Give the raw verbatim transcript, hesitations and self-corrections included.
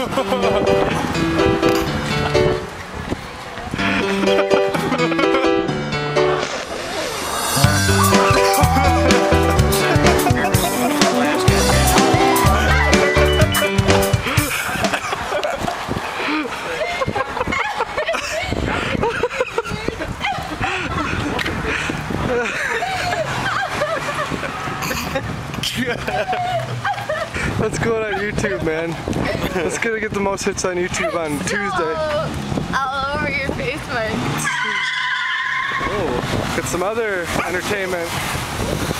Let's go on YouTube, man. Let's go get the most hits on YouTube on Tuesday. All over your face, Mike. Oh, get some other entertainment.